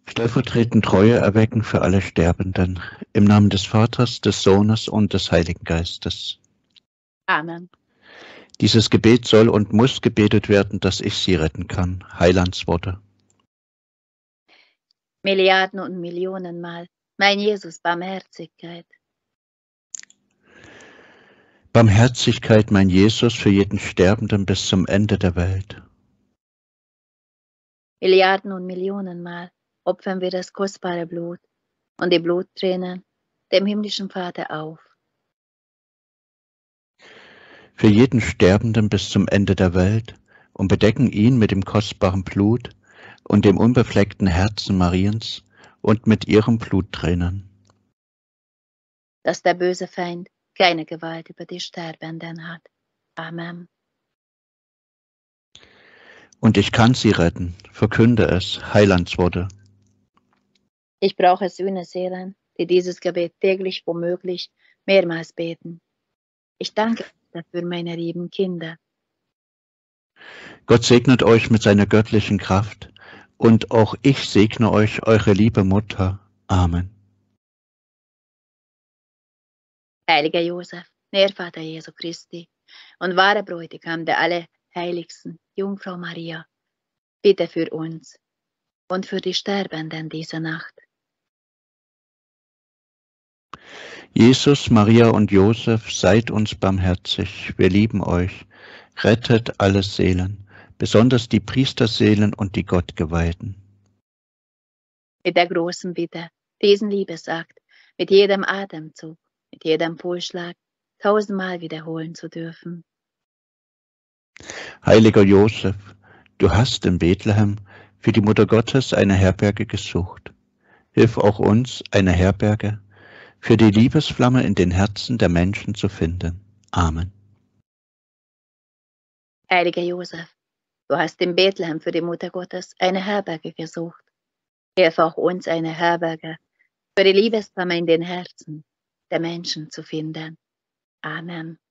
Stellvertretend Treue erwecken für alle Sterbenden. Im Namen des Vaters, des Sohnes und des Heiligen Geistes. Amen. Dieses Gebet soll und muss gebetet werden, dass ich sie retten kann. Heilandsworte. Milliarden und Millionenmal, mein Jesus, Barmherzigkeit. Barmherzigkeit, mein Jesus, für jeden Sterbenden bis zum Ende der Welt. Milliarden und Millionenmal opfern wir das kostbare Blut und die Bluttränen dem himmlischen Vater auf. Für jeden Sterbenden bis zum Ende der Welt und bedecken ihn mit dem kostbaren Blut und dem unbefleckten Herzen Mariens und mit ihren Bluttränen. Dass der böse Feind keine Gewalt über die Sterbenden hat. Amen. Und ich kann sie retten, verkünde es, Heilandsworte. Ich brauche Sühneseelen, die dieses Gebet täglich womöglich mehrmals beten. Ich danke dafür, meine lieben Kinder. Gott segnet euch mit seiner göttlichen Kraft und auch ich segne euch, eure liebe Mutter. Amen. Heiliger Josef, Nährvater Jesu Christi und wahrer Bräutigam der Allerheiligsten, Jungfrau Maria, bitte für uns und für die Sterbenden dieser Nacht. Jesus, Maria und Josef, seid uns barmherzig, wir lieben euch. Rettet alle Seelen, besonders die Priesterseelen und die Gottgeweihten. Mit der großen Bitte, diesen Liebesakt mit jedem Atemzug, mit jedem Pulsschlag 1000-mal wiederholen zu dürfen. Heiliger Josef, du hast in Bethlehem für die Mutter Gottes eine Herberge gesucht. Hilf auch uns, eine Herberge für die Liebesflamme in den Herzen der Menschen zu finden. Amen. Heiliger Josef, du hast in Bethlehem für die Mutter Gottes eine Herberge gesucht. Hilf auch uns, eine Herberge für die Liebesflamme in den Herzen der Menschen zu finden. Amen.